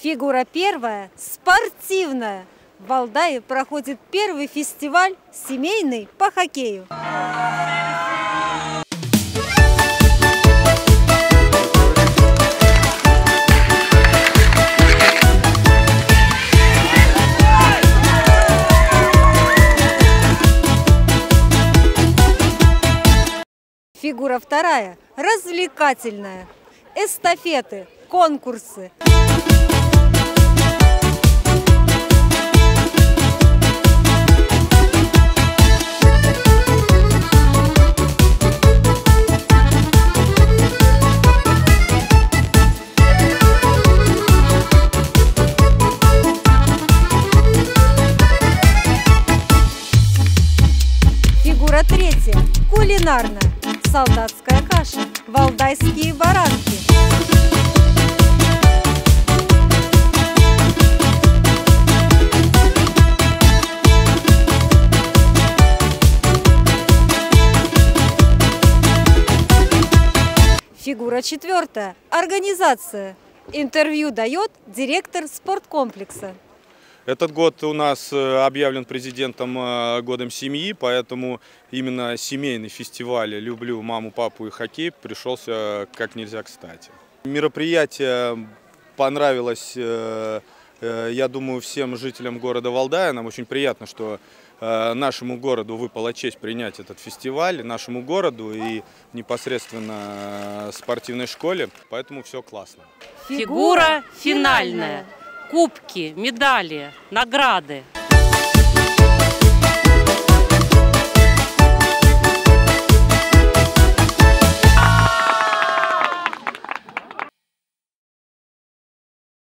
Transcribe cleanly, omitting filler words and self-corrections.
Фигура первая – спортивная. В Валдае проходит первый фестиваль семейный по хоккею. Фигура вторая – развлекательная. Эстафеты, конкурсы. Фигура третья – кулинарная. Солдатская каша, валдайские баранки. Фигура четвертая – организация. Интервью дает директор спорткомплекса. Этот год у нас объявлен президентом годом семьи, поэтому именно семейный фестиваль «Люблю маму, папу и хоккей» пришелся как нельзя кстати. Мероприятие понравилось, я думаю, всем жителям города Валдая. Нам очень приятно, что нашему городу выпала честь принять этот фестиваль, нашему городу и непосредственно спортивной школе, поэтому все классно. Фигура финальная. Кубки, медали, награды.